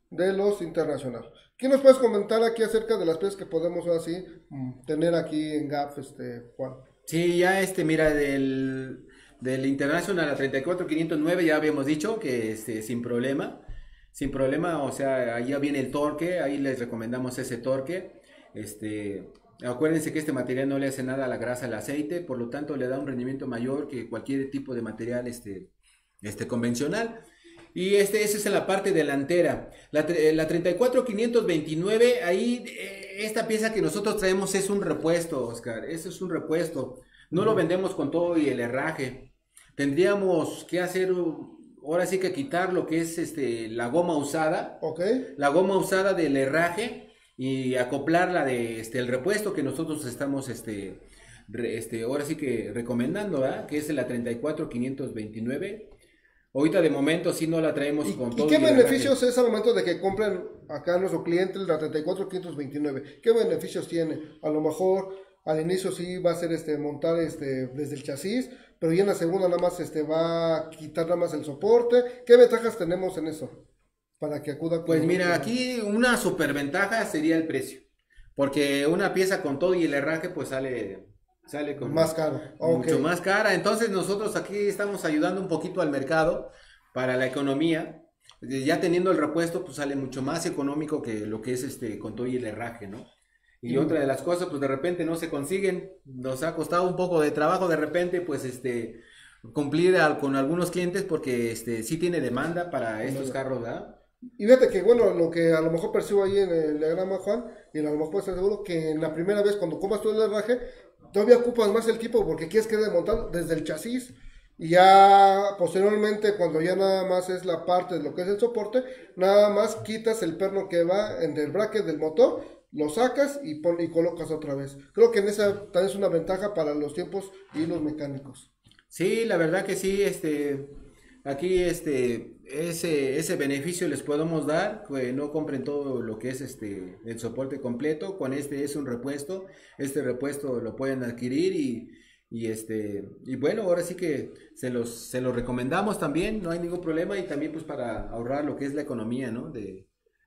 de los International. ¿Qué nos puedes comentar aquí acerca de las piezas que podemos así mm, tener aquí en G A F, este, Juan? Sí, ya este, mira, del, del International a treinta y cuatro quinientos nueve ya habíamos dicho que este, sin problema, sin problema, o sea, ahí ya viene el torque, ahí les recomendamos ese torque. Este, acuérdense que este material no le hace nada a la grasa al aceite, por lo tanto le da un rendimiento mayor que cualquier tipo de material este, este convencional. Y este, esa es en la parte delantera. La, la treinta y cuatro quinientos veintinueve, ahí eh, esta pieza que nosotros traemos es un repuesto, Oscar. Eso es un repuesto. No lo vendemos con todo y el herraje. Tendríamos que hacer, ahora sí que quitar lo que es este, la goma usada. Ok. La goma usada del herraje y acoplarla de este, el repuesto que nosotros estamos este, re, este, ahora sí que recomendando, ¿verdad? Que es la treinta y cuatro quinientos veintinueve. Ahorita de momento sí no la traemos ¿Y, con ¿y todo. qué y beneficios es al momento de que compren acá a nuestro cliente la treinta y cuatro quinientos veintinueve? ¿Qué beneficios tiene? A lo mejor al inicio sí va a ser este montar este desde el chasis, pero ya en la segunda nada más este va a quitar nada más el soporte. ¿Qué ventajas tenemos en eso? Para que acuda. Pues mira, aquí una superventaja sería el precio, porque una pieza con todo y el herraje pues sale sale con más caro, mucho okay. más cara. Entonces nosotros aquí estamos ayudando un poquito al mercado para la economía. Ya teniendo el repuesto pues sale mucho más económico que lo que es este con todo y el herraje, ¿no? Y mm. otra de las cosas pues de repente no se consiguen, nos ha costado un poco de trabajo de repente pues este cumplir al, con algunos clientes porque este sí tiene demanda para estos carros, ¿verdad? Y fíjate que, bueno, lo que a lo mejor percibo ahí en el diagrama, Juan, y a lo mejor puedes estar seguro que en la primera vez cuando comas todo el herraje, todavía ocupas más el equipo porque quieres que quede montado desde el chasis. Y ya posteriormente, cuando ya nada más es la parte de lo que es el soporte, nada más quitas el perno que va en el bracket del motor, lo sacas y, pon, y colocas otra vez. Creo que en esa también es una ventaja para los tiempos y los mecánicos. Sí, la verdad que sí, este... Aquí este ese, ese beneficio les podemos dar, que no compren todo lo que es este el soporte completo, con este es un repuesto, este repuesto lo pueden adquirir y, y este y bueno, ahora sí que se los se los recomendamos también, no hay ningún problema y también pues para ahorrar lo que es la economía, ¿no? De,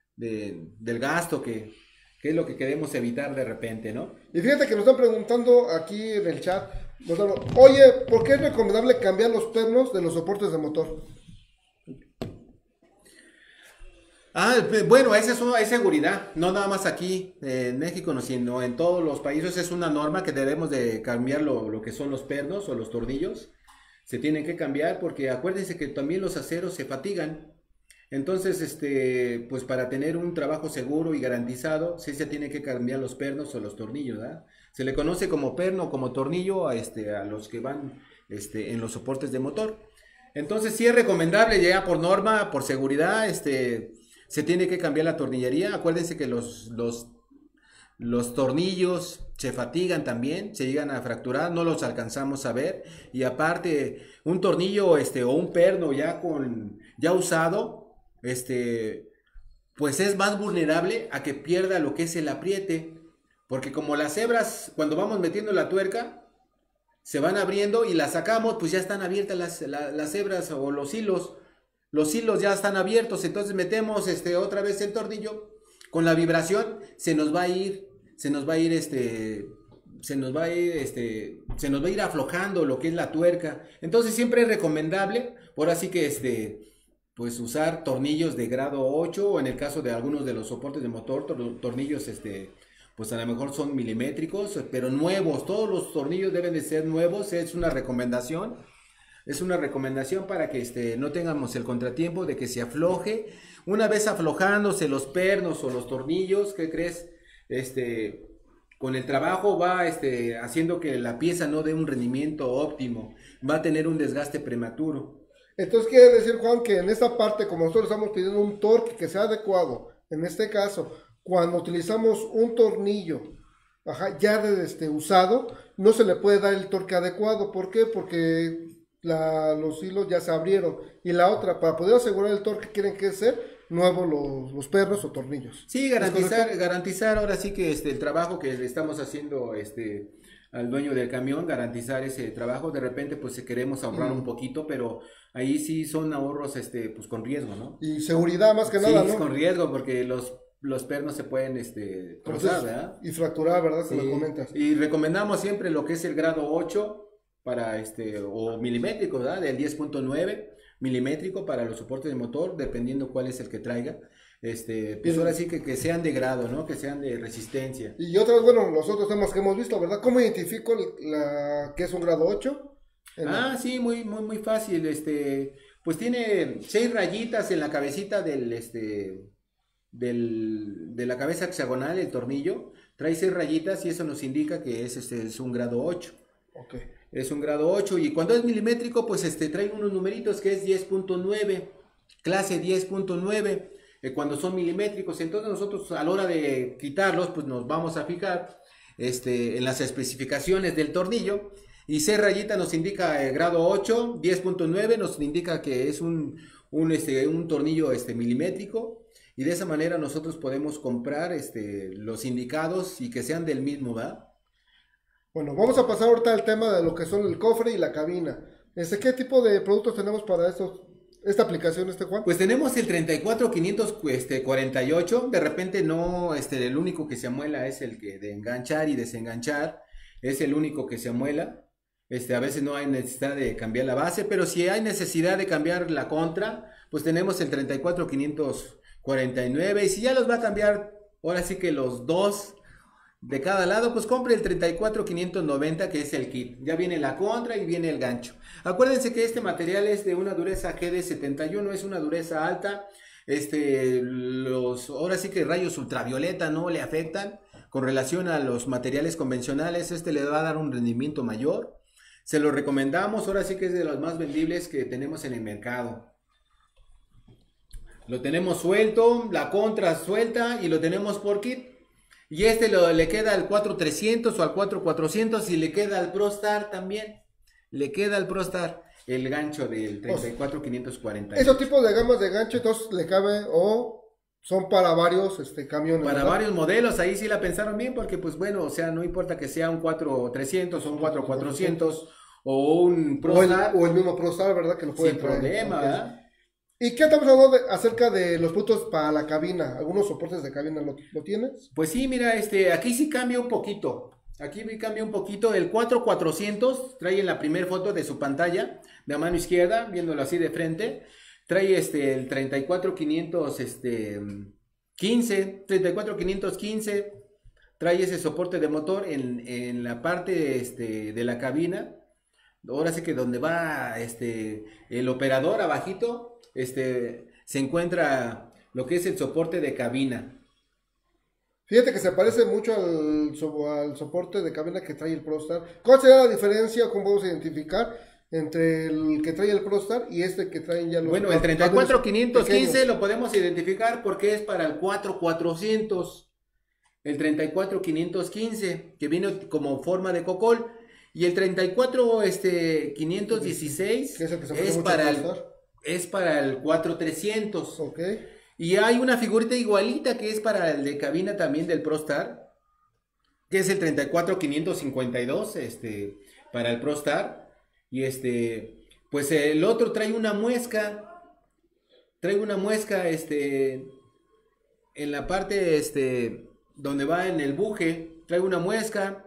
de del gasto que, que es lo que queremos evitar de repente, ¿no? Y fíjate que nos están preguntando aquí en el chat, oye, ¿por qué es recomendable cambiar los pernos de los soportes de motor? Ah, bueno, esa es, una, es seguridad, no nada más aquí eh, en México, no, sino en todos los países es una norma que debemos de cambiar lo, lo que son los pernos o los tornillos, se tienen que cambiar porque acuérdense que también los aceros se fatigan, entonces este, pues para tener un trabajo seguro y garantizado, sí se tiene que cambiar los pernos o los tornillos, ¿verdad? Se le conoce como perno, como tornillo a, este, a los que van este, en los soportes de motor. Entonces sí es recomendable ya por norma, por seguridad, este, se tiene que cambiar la tornillería. Acuérdense que los, los, los tornillos se fatigan también, se llegan a fracturar, no los alcanzamos a ver. Y aparte, un tornillo este, o un perno ya, con, ya usado, este, pues es más vulnerable a que pierda lo que es el apriete. Porque como las hebras, cuando vamos metiendo la tuerca, se van abriendo y las sacamos, pues ya están abiertas las, las, las hebras o los hilos. Los hilos ya están abiertos, entonces metemos este, otra vez el tornillo. Con la vibración se nos va a ir, se nos va a ir, este, se nos va a ir, este, se nos va a ir aflojando lo que es la tuerca. Entonces siempre es recomendable, por así que este, pues usar tornillos de grado ocho o en el caso de algunos de los soportes de motor, tor tornillos este pues a lo mejor son milimétricos, pero nuevos, todos los tornillos deben de ser nuevos, es una recomendación, es una recomendación para que este, no tengamos el contratiempo de que se afloje, una vez aflojándose los pernos o los tornillos, ¿qué crees? Este, con el trabajo va este, haciendo que la pieza no dé un rendimiento óptimo, va a tener un desgaste prematuro. Entonces quiere decir, Juan, que en esta parte, como nosotros estamos pidiendo un torque que sea adecuado, en este caso, cuando utilizamos un tornillo ajá, ya de, este, usado, no se le puede dar el torque adecuado. ¿Por qué? Porque la, los hilos ya se abrieron. Y la otra, para poder asegurar el torque, quieren que ser nuevos los, los pernos o tornillos. Sí, garantizar, garantizar ahora sí que este, el trabajo que le estamos haciendo este, al dueño del camión garantizar ese trabajo. De repente, pues si queremos ahorrar un poquito, pero ahí sí son ahorros, este, pues con riesgo, ¿no? Y seguridad más que Sí, nada, es ¿no? con riesgo porque los, los pernos se pueden, este, Entonces, cruzar, ¿verdad? y fracturar, ¿verdad? Se Sí, lo comentas. y recomendamos siempre lo que es el grado ocho para este, o milimétrico, ¿verdad? Del diez punto nueve milimétrico para los soportes de motor, dependiendo cuál es el que traiga. Este, pues Y- ahora sí que, que sean de grado, ¿no? Que sean de resistencia. Y otras, bueno, los otros temas que hemos visto, ¿verdad? ¿Cómo identifico la, que es un grado ocho? En la- Ah, sí, muy, muy, muy fácil. Este, pues tiene seis rayitas en la cabecita del, este, del, de la cabeza hexagonal, el tornillo. Trae seis rayitas y eso nos indica que es, este, es un grado ocho. Ok. Es un grado ocho y cuando es milimétrico, pues este, trae unos numeritos que es diez punto nueve, clase diez punto nueve, eh, cuando son milimétricos. Entonces nosotros a la hora de quitarlos, pues nos vamos a fijar este, en las especificaciones del tornillo. Y C rayita nos indica eh, grado ocho, diez punto nueve nos indica que es un, un, este, un tornillo este, milimétrico. Y de esa manera nosotros podemos comprar este, los indicados y que sean del mismo, ¿verdad? Bueno, vamos a pasar ahorita al tema de lo que son el cofre y la cabina. Este, ¿qué tipo de productos tenemos para estos, esta aplicación, este Juan? Pues tenemos el treinta y cuatro quinientos este, cuarenta y ocho. De repente no, este, el único que se amuela es el que de enganchar y desenganchar. Es el único que se amuela. Este, a veces no hay necesidad de cambiar la base, pero si hay necesidad de cambiar la contra, pues tenemos el treinta y cuatro quinientos cuarenta y nueve. Y si ya los va a cambiar, ahora sí que los dos de cada lado, pues compre el treinta y cuatro quinientos noventa, que es el kit. Ya viene la contra y viene el gancho. Acuérdense que este material es de una dureza G D setenta y uno, es una dureza alta. Este, los, ahora sí que rayos ultravioleta no le afectan con relación a los materiales convencionales. Este le va a dar un rendimiento mayor. Se lo recomendamos, ahora sí que es de los más vendibles que tenemos en el mercado. Lo tenemos suelto, la contra suelta y lo tenemos por kit. Y este lo, le queda al cuatro trescientos o al cuatro cuatrocientos y le queda al ProStar también. Le queda al ProStar el gancho del treinta y cuatro quinientos cuarenta. Esos tipos de gamas de gancho, entonces le cabe o son para varios este, camiones. Para ¿verdad? varios modelos, ahí sí la pensaron bien porque pues bueno, o sea, no importa que sea un cuatro trescientos o un cuatro cuatrocientos o un O el, ProStar, o el mismo ProStar, ¿verdad? Que lo puede sin traer. problema, Ok. ¿verdad? ¿Y qué estamos hablando de- acerca de los puntos para la cabina? ¿Algunos soportes de cabina lo, lo tienes? Pues sí, mira, este, aquí sí cambia un poquito. Aquí sí cambia un poquito. El cuatro cuatrocientos trae en la primera foto de su pantalla, de mano izquierda, viéndolo así de frente. Trae este, el treinta y cuatro quinientos este, quince, treinta y cuatro quinientos quince. Trae ese soporte de motor en, en la parte este, de la cabina. Ahora sí que donde va este, el operador abajito, este, se encuentra lo que es el soporte de cabina. Fíjate que se parece mucho al, so- al soporte de cabina que trae el ProStar. ¿Cuál sería la diferencia? ¿Cómo podemos identificar entre el que trae el ProStar y este que traen ya los Bueno, el cables treinta y cuatro quinientos quince pequeños? lo podemos identificar porque es para el cuatro cuatrocientos. El treinta y cuatro quinientos quince, que viene como forma de cocol. Y el treinta y cuatro este, quinientos dieciséis Que es el que se parece es mucho al para el, ProStar. es para el cuatro trescientos. Ok. Y hay una figurita igualita que es para el de cabina también del ProStar, que es el treinta y cuatro quinientos cincuenta y dos, este, para el ProStar. Y este, pues el otro trae una muesca, trae una muesca, este, en la parte, este, donde va en el buje, trae una muesca.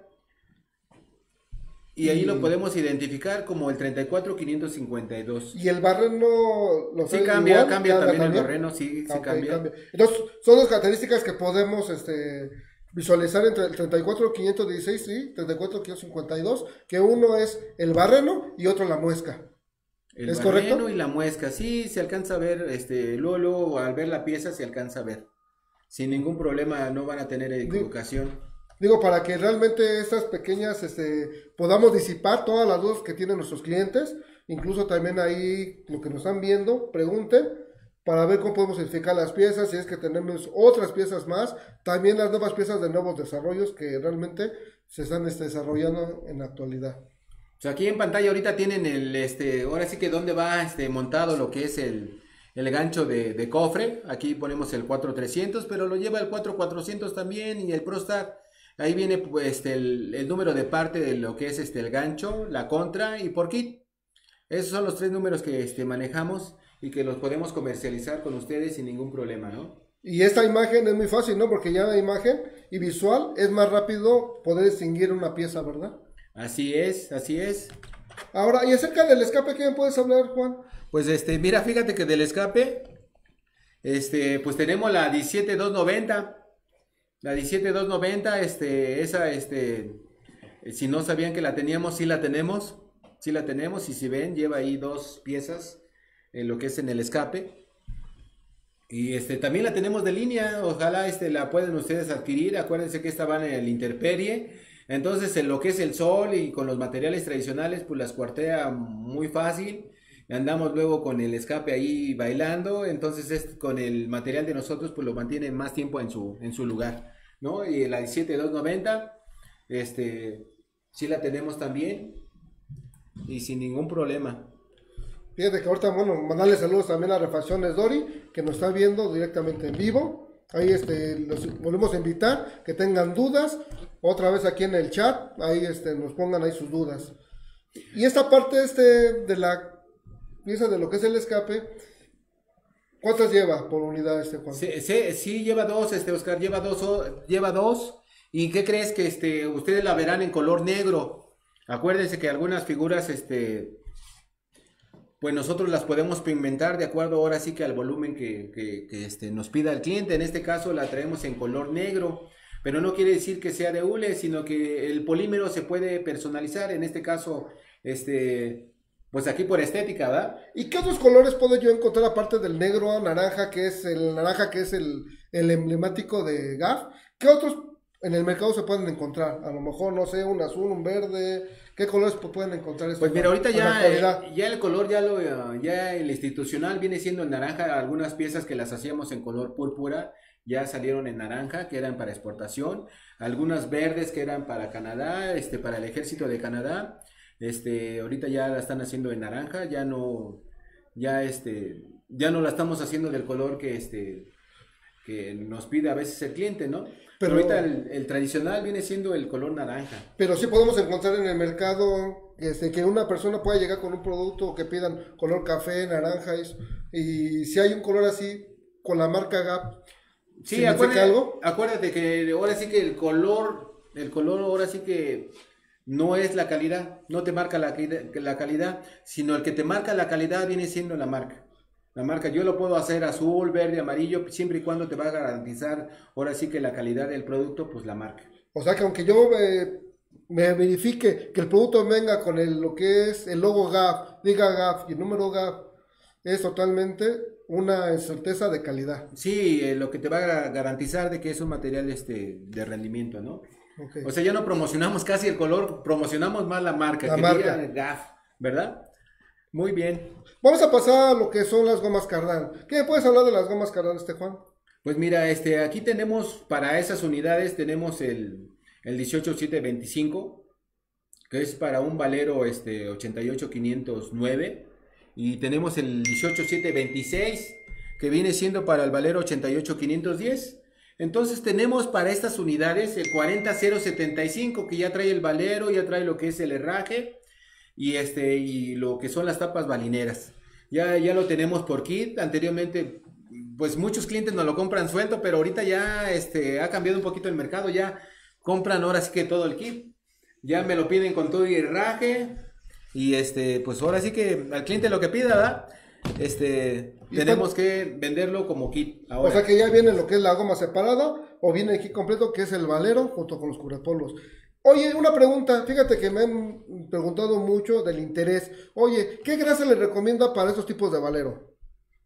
Y ahí Y- lo podemos identificar como el treinta y cuatro quinientos cincuenta y dos. ¿Y el barreno lo Sí trae cambia, igual? cambia ¿Cambia también el también? barreno, sí, sí Ok, cambia. Entonces, son las características que podemos este, visualizar entre el treinta y cuatro quinientos dieciséis y treinta y cuatro quinientos cincuenta y dos, que uno es el barreno y otro la muesca. El ¿Es barreno correcto? y la muesca, sí, se alcanza a ver, este, luego, luego, al ver la pieza se alcanza a ver. Sin ningún problema, no van a tener equivocación. Digo, para que realmente estas pequeñas, este, podamos disipar todas las dudas que tienen nuestros clientes, incluso también ahí, lo que nos están viendo, pregunten, para ver cómo podemos identificar las piezas, si es que tenemos otras piezas más, también las nuevas piezas de nuevos desarrollos que realmente se están este, desarrollando en la actualidad. O sea, aquí en pantalla ahorita tienen el, este, ahora sí que dónde va, este, montado lo que es el, el gancho de, de cofre. Aquí ponemos el cuatro trescientos, pero lo lleva el cuatro cuatrocientos también y el ProStar. Ahí viene pues, este, el, el número de parte de lo que es este, el gancho, la contra y por kit. Esos son los tres números que este, manejamos y que los podemos comercializar con ustedes sin ningún problema, ¿no? Y esta imagen es muy fácil, ¿no? Porque ya la imagen y visual es más rápido poder distinguir una pieza, ¿verdad? Así es, así es. Ahora, y acerca del escape, ¿qué me puedes hablar, Juan? Pues este, mira, fíjate que del escape, este, pues tenemos la diecisiete dos noventa. La diecisiete dos noventa, este, esa, este, si no sabían que la teníamos, sí la tenemos. Sí la tenemos, y si ven, lleva ahí dos piezas en lo que es en el escape. Y este, también la tenemos de línea, ojalá este, la pueden ustedes adquirir. Acuérdense que esta va en el intemperie. Entonces, en lo que es el sol y con los materiales tradicionales, pues las cuartea muy fácil. Andamos luego con el escape ahí bailando. Entonces, este, con el material de nosotros, pues lo mantiene más tiempo en su, en su lugar, ¿no? Y la diecisiete dos noventa, este, sí la tenemos también. Y sin ningún problema. Fíjate que ahorita, bueno, mandarle saludos también a Refacciones Dori, que nos está viendo directamente en vivo. Ahí este, los volvemos a invitar, que tengan dudas, otra vez aquí en el chat, ahí este, nos pongan ahí sus dudas. Y esta parte este, de la pieza de lo que es el escape, ¿cuántas lleva por unidad este, Juan? Sí, sí, sí, lleva dos, este, Oscar, lleva dos, lleva dos. ¿Y qué crees? Que este, ustedes la verán en color negro. Acuérdense que algunas figuras, este, pues nosotros las podemos pigmentar de acuerdo ahora sí que al volumen que, que, que este, nos pida el cliente. En este caso la traemos en color negro, pero no quiere decir que sea de hule, sino que el polímero se puede personalizar. En este caso, este, pues aquí por estética, ¿verdad? ¿Y qué otros colores puedo yo encontrar aparte del negro, naranja, que es el naranja que es el, el emblemático de G A F? ¿Qué otros en el mercado se pueden encontrar? A lo mejor, no sé, un azul, un verde. ¿Qué colores pueden encontrar estos? Pues mira, ahorita ya, eh, ya el color, ya lo ya el institucional viene siendo en naranja. Algunas piezas que las hacíamos en color púrpura ya salieron en naranja, que eran para exportación. Algunas verdes que eran para Canadá, este, para el ejército de Canadá. Este, ahorita ya la están haciendo en naranja, ya no, ya este, ya no la estamos haciendo del color que este, que nos pide a veces el cliente, ¿no? Pero ahorita el, el tradicional viene siendo el color naranja. Pero sí podemos encontrar en el mercado este, que una persona pueda llegar con un producto que pidan color café, naranja, eso, y si hay un color así con la marca G A P. Sí, acuérdate, algo? acuérdate que ahora sí que el color, el color ahora sí que no es la calidad, no te marca la, la calidad, sino el que te marca la calidad viene siendo la marca. La marca, yo lo puedo hacer azul, verde, amarillo, siempre y cuando te va a garantizar ahora sí que la calidad del producto, pues la marca. O sea que aunque yo me, me verifique que el producto venga con el, lo que es el logo G A F, diga G A F y el número G A F, es totalmente una certeza de calidad. Sí, eh, lo que te va a garantizar de que es un material este, de rendimiento, ¿no? Okay. O sea, ya no promocionamos casi el color, promocionamos más la marca, la que marca. diga G A F, ¿verdad? Muy bien. Vamos a pasar a lo que son las gomas Cardán. ¿Qué me puedes hablar de las gomas Cardán, este Juan? Pues mira, este, aquí tenemos, para esas unidades, tenemos el, el dieciocho siete veinticinco, que es para un Valero este, ochenta y ocho quinientos nueve. Y tenemos el dieciocho siete veintiséis, que viene siendo para el Valero ochenta y ocho quinientos diez. Entonces tenemos para estas unidades el cuarenta cero setenta y cinco, que ya trae el Valero, ya trae lo que es el herraje. Y este y lo que son las tapas balineras. Ya, ya lo tenemos por kit. Anteriormente, pues muchos clientes nos lo compran suelto, pero ahorita ya este, ha cambiado un poquito el mercado. Ya compran ahora sí que todo el kit. Ya me lo piden con todo y herraje. Y este, pues ahora sí que al cliente lo que pida, ¿verdad? Este, tenemos está... que venderlo como kit. Ahora. O sea que ya viene lo que es la goma separada, o viene el kit completo, que es el Valero, junto con los cubrepolos. Oye, una pregunta, fíjate que me han preguntado mucho del interés. Oye, ¿qué grasa le recomienda para estos tipos de Valero?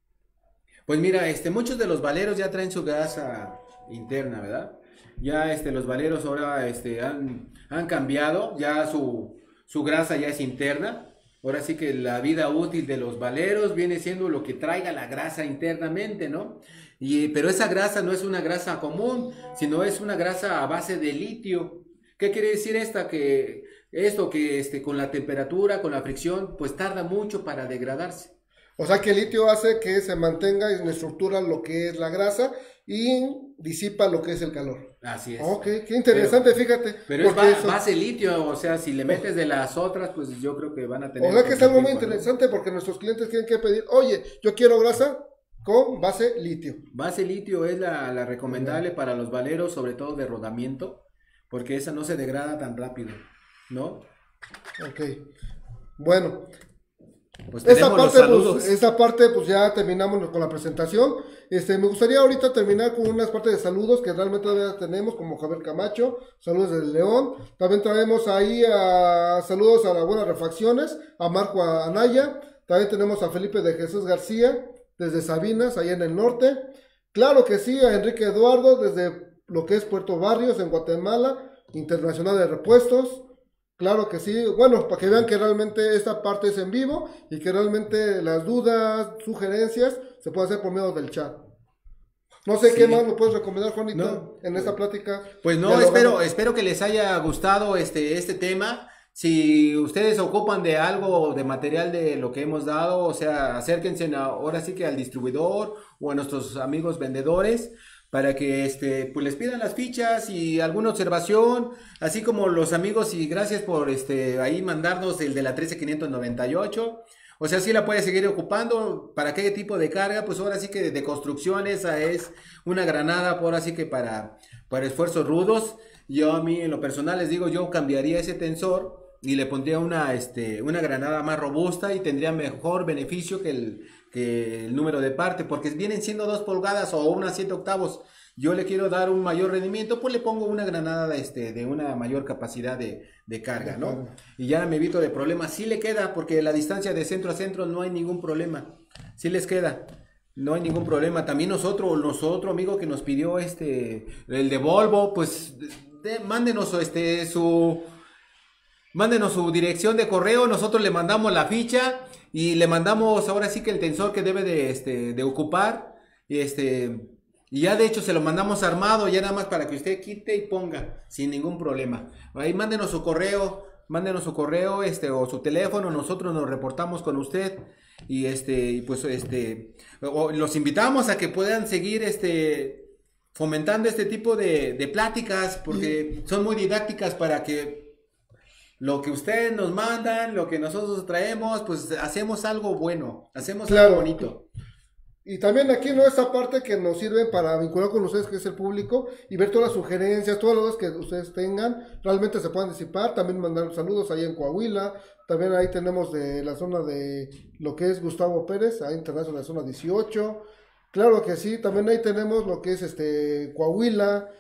Pues mira, este, muchos de los Valeros ya traen su grasa interna, ¿verdad? Ya este, los Valeros ahora este, han, han cambiado, ya su, su grasa ya es interna. Ahora sí que la vida útil de los Valeros viene siendo lo que traiga la grasa internamente, ¿no? Y, pero esa grasa no es una grasa común, sino es una grasa a base de litio. ¿Qué quiere decir esta? Que esto que este, con la temperatura, con la fricción, pues tarda mucho para degradarse. O sea que el litio hace que se mantenga en estructura lo que es la grasa y disipa lo que es el calor. Así es. Ok, qué interesante, pero, fíjate. Pero es ba eso... base litio, o sea, si le metes de las otras, pues yo creo que van a tener... O sea que es algo muy interesante, ¿no? Porque nuestros clientes tienen que pedir, oye, yo quiero grasa con base litio. Base litio es la, la recomendable para los valeros, sobre todo de rodamiento, porque esa no se degrada tan rápido, ¿no? Ok, bueno, pues esa parte, pues, esa parte pues ya terminamos con la presentación. Este, me gustaría ahorita terminar con unas partes de saludos que realmente todavía tenemos, como Javier Camacho, saludos del León. También traemos ahí a, saludos a las buenas refacciones, a Marco Anaya. También tenemos a Felipe de Jesús García, desde Sabinas, allá en el norte. Claro que sí, a Enrique Eduardo, desde lo que es Puerto Barrios, en Guatemala, Internacional de Repuestos. Claro que sí, bueno, para que vean que realmente esta parte es en vivo y que realmente las dudas, sugerencias, se puede hacer por medio del chat. No sé sí. qué más me puedes recomendar, Juanito, no, en esta plática. Pues no, espero, espero que les haya gustado este, este tema. Si ustedes se ocupan de algo, de material de lo que hemos dado, o sea, acérquense ahora sí que al distribuidor o a nuestros amigos vendedores, para que este pues les pidan las fichas y alguna observación, así como los amigos, y gracias por este ahí mandarnos el de la trece quinientos noventa y ocho. O sea, sí la puede seguir ocupando. ¿Para qué tipo de carga? Pues ahora sí que de, de construcción, esa es una granada, ahora sí que para, para esfuerzos rudos. Yo a mí en lo personal les digo, yo cambiaría ese tensor y le pondría una, este, una granada más robusta y tendría mejor beneficio que el, que el número de parte, porque vienen siendo dos pulgadas o unas siete octavos. Yo le quiero dar un mayor rendimiento, pues le pongo una granada este, de una mayor capacidad de, de carga, ¿no? Y ya me evito de problemas. Sí le queda, porque la distancia de centro a centro no hay ningún problema. Sí les queda. No hay ningún problema. También nosotros, nosotros amigo que nos pidió este, el de Volvo, pues de, mándenos este, su... Mándenos su dirección de correo, nosotros le mandamos la ficha y le mandamos ahora sí que el tensor que debe de, este, de ocupar. Y, este, y ya de hecho se lo mandamos armado, ya nada más para que usted quite y ponga sin ningún problema. Ahí mándenos su correo, mándenos su correo este, o su teléfono, nosotros nos reportamos con usted. Y este, y pues este, los invitamos a que puedan seguir este, fomentando este tipo de, de pláticas, porque son muy didácticas para que lo que ustedes nos mandan, lo que nosotros traemos, pues hacemos algo bueno, hacemos claro. algo bonito. Y también aquí, ¿no? Esta parte que nos sirve para vincular con ustedes, que es el público, y ver todas las sugerencias, todas las dudas que ustedes tengan, realmente se puedan disipar. También mandar saludos ahí en Coahuila. También ahí tenemos de la zona de lo que es Gustavo Pérez, ahí internacional de la zona dieciocho. Claro que sí, también ahí tenemos lo que es este Coahuila.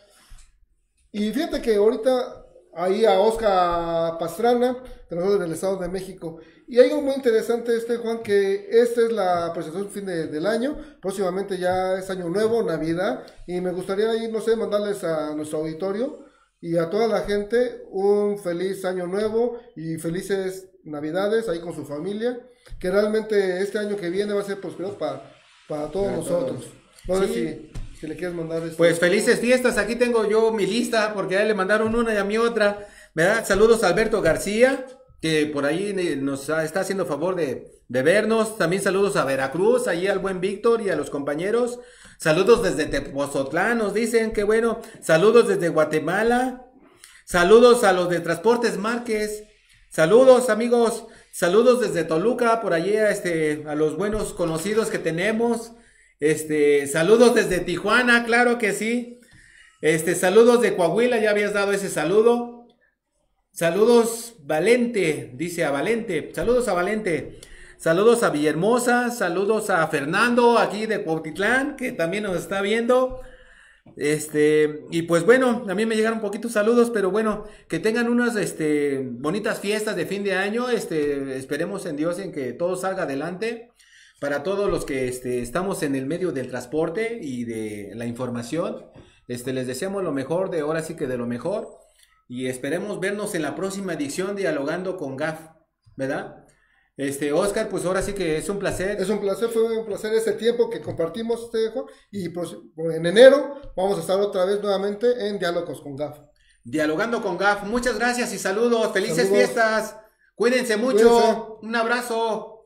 Y fíjate que ahorita ahí a Oscar Pastrana, tenemos del Estado de México. Y hay algo muy interesante, este Juan, que esta es la presentación fin de, del año. Próximamente ya es año nuevo, Navidad. Y me gustaría ahí, no sé, mandarles a nuestro auditorio y a toda la gente un feliz año nuevo y felices Navidades ahí con su familia. Que realmente este año que viene va a ser próspero para, para todos para nosotros. Todos. No sé sí. si... Si le quieres mandar esto. Pues felices fiestas, aquí tengo yo mi lista, porque a él le mandaron una y a mí otra, ¿verdad? Saludos a Alberto García, que por ahí nos está haciendo favor de, de vernos. También saludos a Veracruz, allí al buen Víctor y a los compañeros. Saludos desde Tepozotlán, nos dicen, qué bueno. Saludos desde Guatemala. Saludos a los de Transportes Márquez. Saludos, amigos. Saludos desde Toluca, por allí a, este, a los buenos conocidos que tenemos. Este, saludos desde Tijuana, claro que sí. Este, saludos de Coahuila, ya habías dado ese saludo. Saludos Valente, dice a Valente. Saludos a Valente. Saludos a Villahermosa, saludos a Fernando aquí de Cuautitlán, que también nos está viendo. Este, y pues bueno, a mí me llegaron poquitos saludos, pero bueno, que tengan unas este, bonitas fiestas de fin de año. Este, esperemos en Dios en que todo salga adelante. Para todos los que este, estamos en el medio del transporte y de la información, este, les deseamos lo mejor, de ahora sí que de lo mejor, y esperemos vernos en la próxima edición Dialogando con G A F, ¿verdad? Este, Oscar, pues ahora sí que es un placer. Es un placer, fue un placer ese tiempo que compartimos, este, Juan, y pues, en enero vamos a estar otra vez nuevamente en Diálogos con G A F. Dialogando con G A F, muchas gracias y saludos, felices saludos. Fiestas, cuídense mucho, cuídense. Un abrazo.